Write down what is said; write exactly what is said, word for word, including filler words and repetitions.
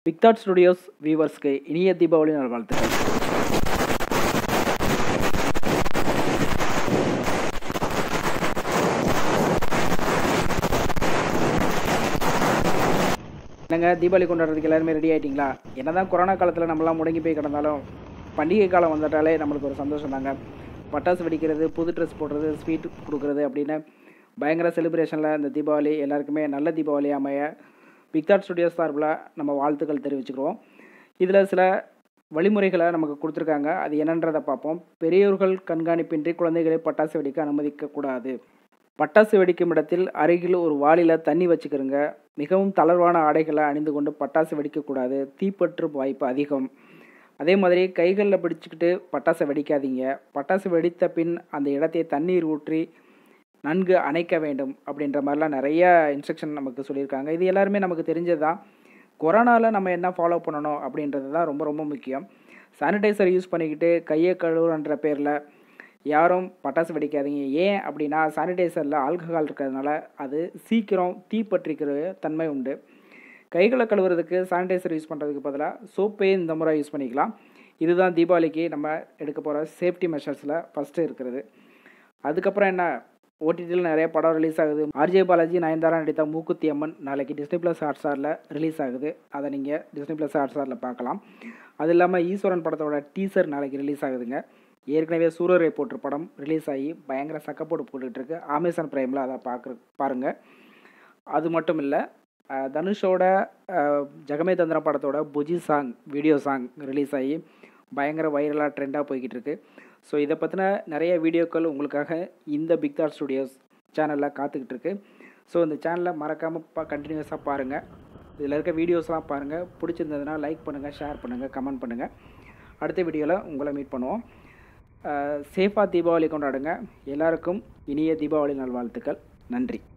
Big thought studios வியூவர்ஸ்க்கு இனிய தீபாவளி நல்வாழ்த்துக்கள். என்னங்க தீபாவளி கொண்டாடுறதுக்கு எல்லாருமே ரெடி ஆகிட்டிங்களா? என்ன தான் கொரோனா காலத்தில் நம்மளாம் முடங்கி போய் கிடந்தாலும் பண்டிகை காலம் வந்துட்டாலே நம்மளுக்கு ஒரு சந்தோஷம் தாங்க. பட்டாசு வெடிக்கிறது, புது ட்ரெஸ் போடுறது, ஸ்வீட் கொடுக்குறது அப்படின்னு பயங்கர செலிப்ரேஷனில் இந்த தீபாவளி எல்லாருக்குமே நல்ல தீபாவளி அமைய பிக் தாட் ஸ்டுடியோஸ் சார்பில் நம்ம வாழ்த்துக்கள் தெரிவிச்சுக்கிறோம். இதில் சில வழிமுறைகளை நமக்கு கொடுத்துருக்காங்க. அது என்னன்றதை பார்ப்போம். பெரியோர்கள் கண்காணிப்பின்றி குழந்தைகளை பட்டாசு வெடிக்க அனுமதிக்கக்கூடாது. பட்டாசு வெடிக்கும் இடத்தில் அருகில் ஒரு வாளியில் தண்ணி வச்சுக்கிறோங்க. மிகவும் தளர்வான ஆடைகளை அணிந்து கொண்டு பட்டாசு வெடிக்கக்கூடாது. தீப்பற்றும் வாய்ப்பு அதிகம். அதே மாதிரி கைகளில் பிடிச்சிக்கிட்டு பட்டாசை வெடிக்காதீங்க. பட்டாசு வெடித்த பின் அந்த இடத்தை தண்ணீர் ஊற்றி நன்கு அணைக்க வேண்டும் அப்படின்ற மாதிரிலாம் நிறைய இன்ஸ்ட்ரக்ஷன் நமக்கு சொல்லியிருக்காங்க. இது எல்லாருமே நமக்கு தெரிஞ்சது தான். கொரோனாவில் நம்ம என்ன ஃபாலோ பண்ணணும் அப்படின்றது தான் ரொம்ப ரொம்ப முக்கியம். சானிடைசர் யூஸ் பண்ணிக்கிட்டு கையை கழுவுன்ற பேரில் யாரும் பட்டாசு வெடிக்காதீங்க. ஏன் அப்படின்னா சானிடைசரில் ஆல்கஹால் இருக்கிறதுனால அது சீக்கிரம் தீப்பற்றிக்கிற தன்மை உண்டு. கைகளை கழுவுறதுக்கு சானிடைசர் யூஸ் பண்ணுறதுக்கு பதிலாக சோப்பே இந்த முறை யூஸ் பண்ணிக்கலாம். இதுதான் தீபாவளிக்கு நம்ம எடுக்க போகிற சேஃப்டி மெஷர்ஸில் ஃபஸ்ட்டு இருக்கிறது. அதுக்கப்புறம் என்ன, ஓடிடியில் நிறைய படம் ரிலீஸ் ஆகுது. ஆர்ஜே பாலாஜி, நயன்தாரா நடித்த மூக்குத்தி அம்மன் நாளைக்கு டிஸ்னி ப்ளஸ் ஹாட்ஸ்டாரில் ரிலீஸ் ஆகுது. அதை நீங்கள் டிஸ்னி ப்ளஸ் ஹாட்ஸ்டாரில் பார்க்கலாம். அது இல்லாமல் ஈஸ்வரன் படத்தோட டீசர் நாளைக்கு ரிலீஸ் ஆகுதுங்க. ஏற்கனவே சூரரை போட்டு படம் ரிலீஸ் ஆகி பயங்கர சக்கப்போட்டு போட்டுட்ருக்கு. அமேசான் பிரைமில் அதை பார்க்குற பாருங்கள். அது மட்டும் இல்லை, தனுஷோட ஜெகமே தந்திரம் படத்தோட Bujji song video song release ஆகி பயங்கர வைரலாக ட்ரெண்டாக போய்கிட்டு இருக்கு. ஸோ இதை பற்றின நிறைய வீடியோக்கள் உங்களுக்காக இந்த பிக் தாட் ஸ்டுடியோஸ் சேனலில் காத்துக்கிட்டு இருக்கு. ஸோ இந்த சேனலை மறக்காமல் பா கண்டினியூஸாக பாருங்கள். இதில் இருக்க வீடியோஸ்லாம் பாருங்கள். பிடிச்சிருந்ததுன்னா லைக் பண்ணுங்கள், ஷேர் பண்ணுங்கள், கமெண்ட் பண்ணுங்கள். அடுத்த வீடியோவில் உங்களை மீட் பண்ணுவோம். சேஃபாக தீபாவளி கொண்டாடுங்க. எல்லாருக்கும் இனிய தீபாவளி நல்வாழ்த்துக்கள். நன்றி.